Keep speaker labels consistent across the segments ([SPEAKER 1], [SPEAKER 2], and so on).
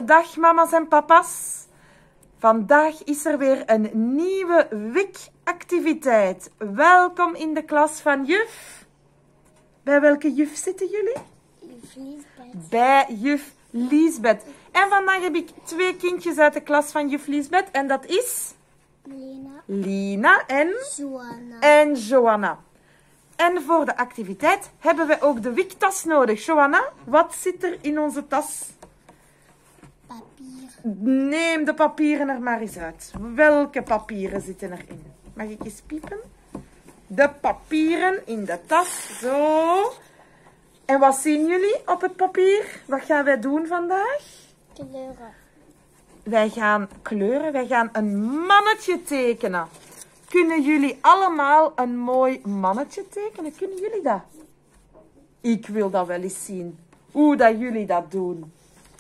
[SPEAKER 1] Dag mama's en papa's. Vandaag is er weer een nieuwe WIC-activiteit. Welkom in de klas van juf. Bij welke juf zitten jullie?
[SPEAKER 2] Juf Liesbeth.
[SPEAKER 1] Bij juf Liesbeth. En vandaag heb ik 2 kindjes uit de klas van juf Liesbeth. En dat is? Lina en Joanna. En voor de activiteit hebben we ook de WIC-tas nodig. Joanna, wat zit er in onze tas?
[SPEAKER 2] Papier.
[SPEAKER 1] Neem de papieren er maar eens uit. Welke papieren zitten erin? Mag ik eens piepen? De papieren in de tas. Zo. En wat zien jullie op het papier? Wat gaan wij doen vandaag?
[SPEAKER 2] Kleuren.
[SPEAKER 1] Wij gaan kleuren. Wij gaan een mannetje tekenen. Kunnen jullie allemaal een mooi mannetje tekenen? Kunnen jullie dat? Ik wil dat wel eens zien. Hoe dat jullie dat doen.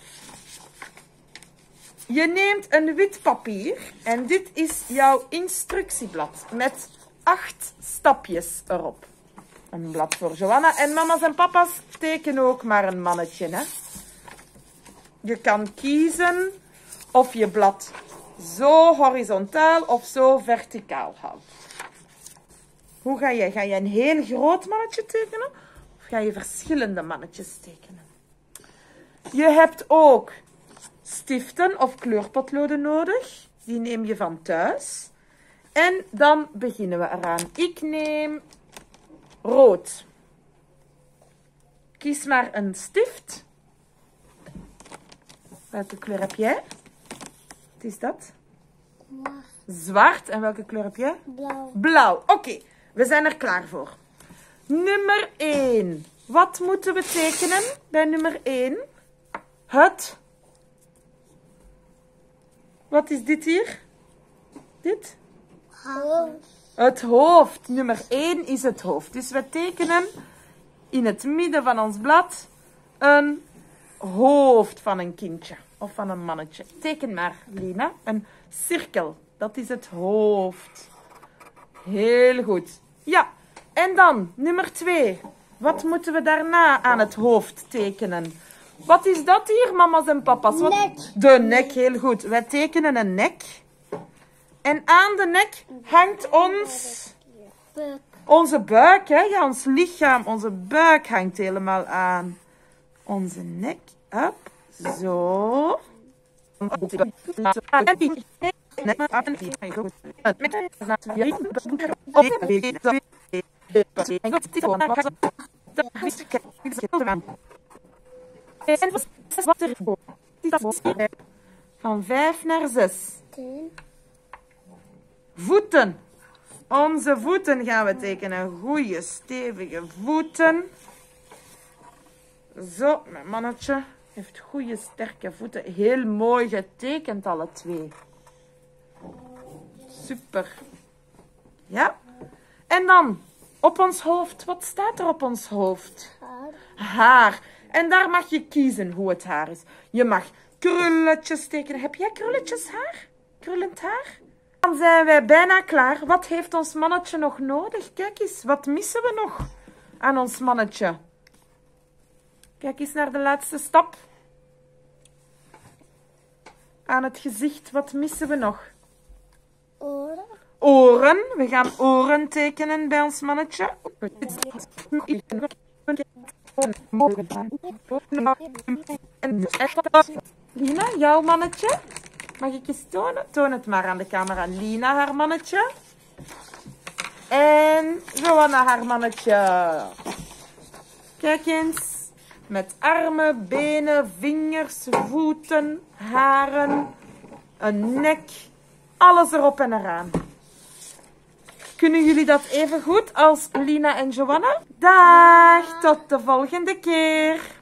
[SPEAKER 1] Je neemt een wit papier en dit is jouw instructieblad met 8 stapjes erop. Een blad voor Joanna en mama's en papa's tekenen ook maar een mannetje. Hè? Je kan kiezen of je blad zo horizontaal of zo verticaal houdt. Hoe ga je? Ga je een heel groot mannetje tekenen of ga je verschillende mannetjes tekenen? Je hebt ook stiften of kleurpotloden nodig. Die neem je van thuis. En dan beginnen we eraan. Ik neem rood. Kies maar een stift. Welke kleur heb jij? Wat is dat? Zwart. En welke kleur heb jij?
[SPEAKER 2] Blauw.
[SPEAKER 1] Blauw. Oké, we zijn er klaar voor. Nummer 1. Wat moeten we tekenen bij nummer 1? Wat is dit hier? Dit?
[SPEAKER 2] Hoofd.
[SPEAKER 1] Het hoofd. Nummer 1 is het hoofd. Dus we tekenen in het midden van ons blad een hoofd van een kindje. Of van een mannetje. Teken maar, Lina. Een cirkel. Dat is het hoofd. Heel goed. Ja. En dan, nummer 2. Wat moeten we daarna aan het hoofd tekenen? Wat is dat hier, mama's en papa's?
[SPEAKER 2] Nek.
[SPEAKER 1] De nek, heel goed. Wij tekenen een nek. En aan de nek hangt onze buik. Hè? Ja, ons lichaam, onze buik hangt helemaal aan onze nek. Up. Zo. Van 5 naar 6.
[SPEAKER 2] 10.
[SPEAKER 1] Voeten. Onze voeten gaan we tekenen. Goeie, stevige voeten. Zo, mijn mannetje heeft goede, sterke voeten. Heel mooi getekend, alle 2. Super. Ja. En dan, op ons hoofd. Wat staat er op ons hoofd? Haar. En daar mag je kiezen hoe het haar is. Je mag krulletjes tekenen. Heb jij krulletjes haar? Krullend haar? Dan zijn wij bijna klaar. Wat heeft ons mannetje nog nodig? Kijk eens, wat missen we nog aan ons mannetje? Kijk eens naar de laatste stap. Aan het gezicht, wat missen we nog?
[SPEAKER 2] Oren.
[SPEAKER 1] Oren. We gaan oren tekenen bij ons mannetje. Lina, jouw mannetje? Mag ik eens tonen? Toon het maar aan de camera. Lina, haar mannetje. En Joanna, haar mannetje. Kijk eens. Met armen, benen, vingers, voeten, haren, een nek. Alles erop en eraan. Kunnen jullie dat even goed als Lina en Joanna? Dag, tot de volgende keer.